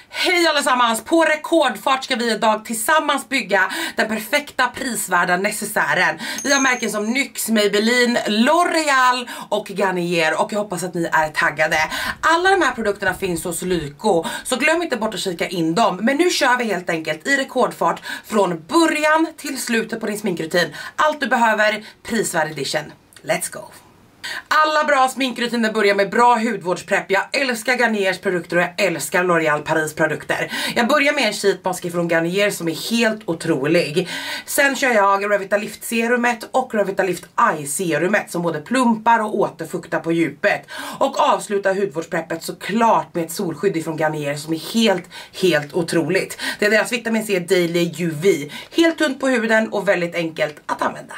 Hej allesammans! På rekordfart ska vi idag tillsammans bygga den perfekta prisvärda necessären. Vi har märken som NYX, Maybelline, L'Oreal och Garnier och jag hoppas att ni är taggade. Alla de här produkterna finns hos Lyko, så glöm inte bort att kika in dem. Men nu kör vi helt enkelt i rekordfart från början till slutet på din sminkrutin. Allt du behöver, prisvärd edition. Let's go! Alla bra sminkrutiner börjar med bra hudvårdsprepp. Jag älskar Garniers produkter och jag älskar L'Oreal Paris produkter. Jag börjar med en sheet mask från Garnier som är helt otrolig. Sen kör jag Revitalift serumet och Revitalift Eye serumet som både plumpar och återfuktar på djupet. Och avslutar hudvårdspreppet såklart med ett solskydd från Garnier som är helt otroligt. Det är deras vitamin C Daily UV. Helt tunt på huden och väldigt enkelt att använda.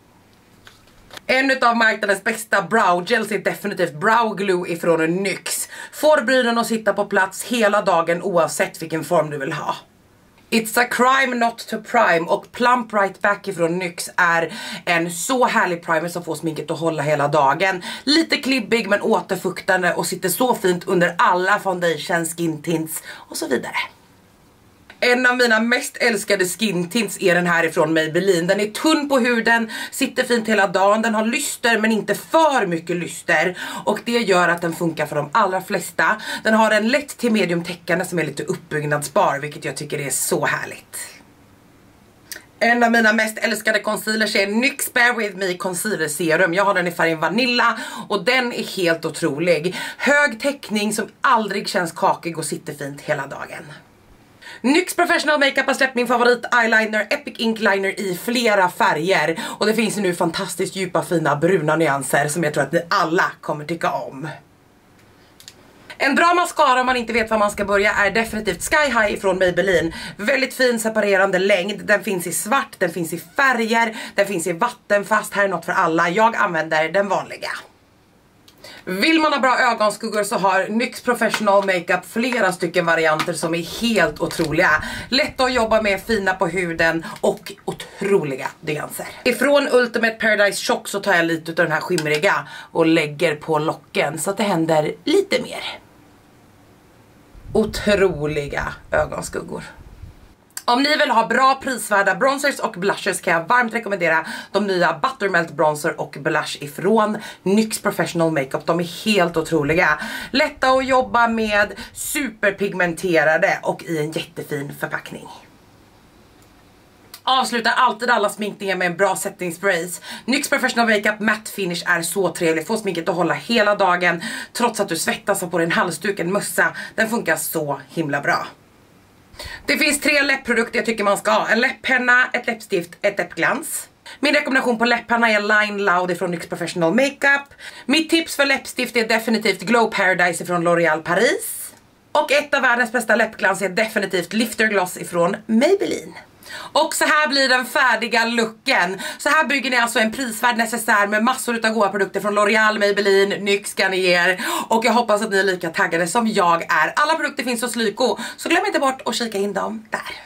En av marknadens bästa brow gels är definitivt Brow Glue ifrån NYX. Får brynen att sitta på plats hela dagen oavsett vilken form du vill ha. It's a crime not to prime och Plump Right Back ifrån NYX är en så härlig primer som får sminket att hålla hela dagen. Lite klibbig men återfuktande och sitter så fint under alla foundation, skin tints och så vidare. En av mina mest älskade skin tints är den här ifrån Maybelline. Den är tunn på huden, sitter fint hela dagen, den har lyster men inte för mycket lyster. Och det gör att den funkar för de allra flesta. Den har en lätt till medium täckande som är lite uppbyggnadsbar, vilket jag tycker är så härligt. En av mina mest älskade concealers är NYX Bare With Me Concealer Serum. Jag har den i färgen Vanilla och den är helt otrolig. Hög täckning som aldrig känns kakig och sitter fint hela dagen. NYX Professional Makeup har släppt min favorit eyeliner Epic Ink Liner i flera färger. Och det finns nu fantastiskt djupa fina bruna nyanser som jag tror att ni alla kommer tycka om. En bra mascara om man inte vet var man ska börja är definitivt Sky High från Maybelline. Väldigt fin separerande längd, den finns i svart, den finns i färger, den finns i vattenfast, här är något för alla. Jag använder den vanliga. Vill man ha bra ögonskuggor så har NYX Professional Makeup flera stycken varianter som är helt otroliga. Lätta att jobba med, fina på huden och otroliga nyanser. Ifrån Ultimate Paradise Shock så tar jag lite av den här skimriga och lägger på locken så att det händer lite mer. Otroliga ögonskuggor. Om ni vill ha bra prisvärda bronzers och blushes kan jag varmt rekommendera de nya Buttermelt Bronzer och Blush ifrån NYX Professional Makeup. De är helt otroliga. Lätta att jobba med, superpigmenterade och i en jättefin förpackning. Avslutar alltid alla sminkningar med en bra setting sprays. NYX Professional Makeup Matte Finish är så trevlig. Får sminket att hålla hela dagen trots att du svettas och på din halsduk en mössa. Den funkar så himla bra. Det finns 3 läppprodukter jag tycker man ska ha. En läpppenna, ett läppstift, ett läppglans. Min rekommendation på läppenna är Line Loud från NYX Professional Makeup. Mitt tips för läppstift är definitivt Glow Paradise från L'Oreal Paris. Och ett av världens bästa läppglans är definitivt Lifter Gloss från Maybelline. Och så här blir den färdiga looken. Så här bygger ni alltså en prisvärd necessär med massor av goda produkter från L'Oreal, Maybelline, NYX, Garnier. Och jag hoppas att ni är lika taggade som jag är. Alla produkter finns hos Lyko, så glöm inte bort att kika in dem där.